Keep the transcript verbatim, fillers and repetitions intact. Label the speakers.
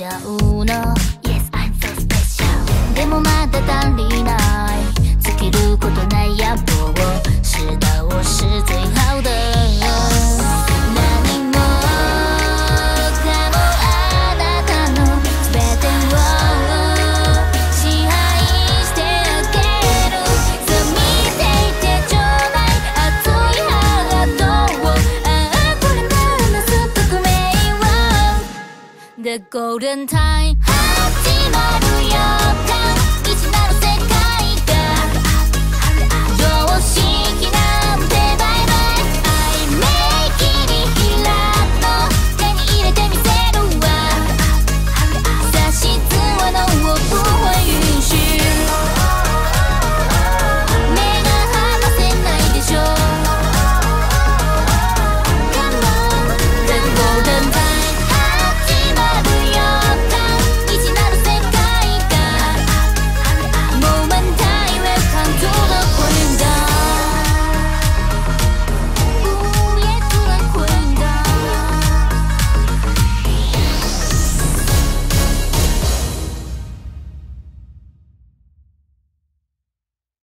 Speaker 1: ゃうの Yes, I'm so special でもまだ足りない尽きることない野望を下を是最好的何もかもあなたの全てを支配してあげるそう見ていてちょうだい熱いハートをああこれからの宿命をThe golden time 始まるよ